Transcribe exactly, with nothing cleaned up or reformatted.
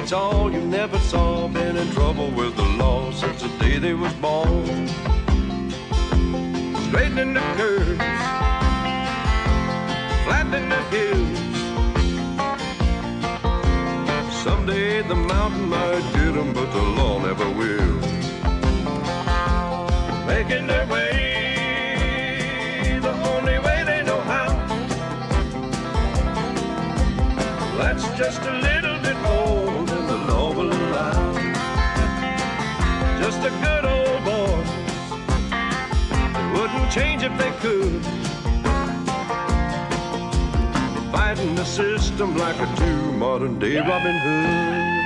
It's all you never saw, been in trouble with the law since the day they was born. Straightening the curves, flattening the hills. Someday the mountain might get them, but the law never will. Making their way the only way they know how. That's just a little bit more than the law will allow. Just a good old boy, they wouldn't change if they could. Fighting the system like a true modern day Robin Hood.